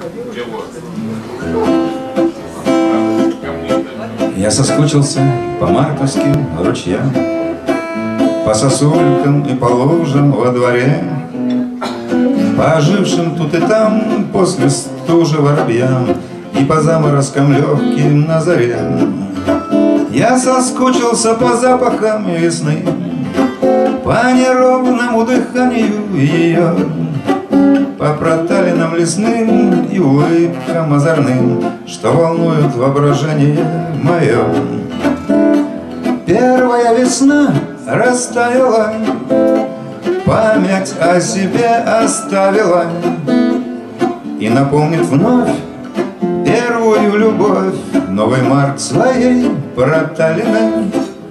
Я соскучился по мартовским ручьям, по сосулькам и по лужам во дворе, по ожившим тут и там после стужи воробьям и по заморозкам легким на заре. Я соскучился по запахам весны, по неровному дыханию ее, по проталинам лесным и улыбкам озорным, что волнуют воображение мое. Первая весна растаяла, память о себе оставила и напомнит вновь первую любовь, новый март своей проталиной.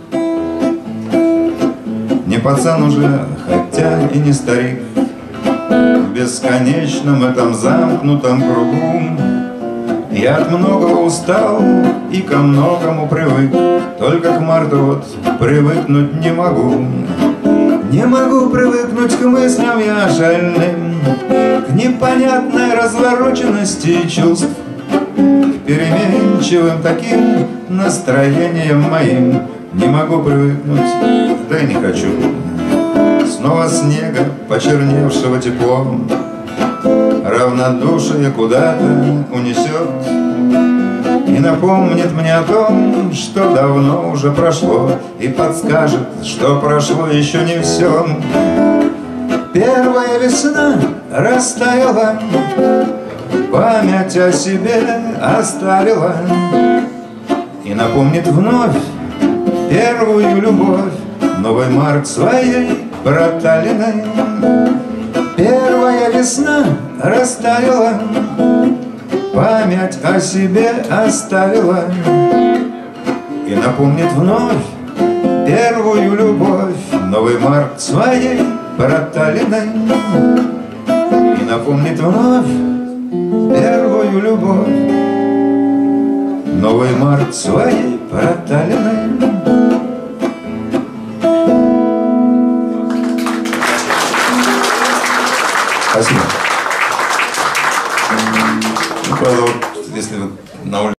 Не пацан уже, хотя и не старик, в бесконечном этом замкнутом кругу. Я от многого устал и ко многому привык, только к марту вот привыкнуть не могу. Не могу привыкнуть к мыслям я шальным, к непонятной развороченности чувств, к переменчивым таким настроениям моим. Не могу привыкнуть, да и не хочу. Снова снега, почерневшего теплом, равнодушие куда-то унесет и напомнит мне о том, что давно уже прошло, и подскажет, что прошло еще не все. Первая весна растаяла, память о себе оставила и напомнит вновь первую любовь, новый март своей проталиной. Первая весна растаяла, память о себе оставила и напомнит вновь первую любовь, новый март своей проталиной. И напомнит вновь первую любовь, новый март своей проталиной. Спасибо. Ну, правда, вот, если на улице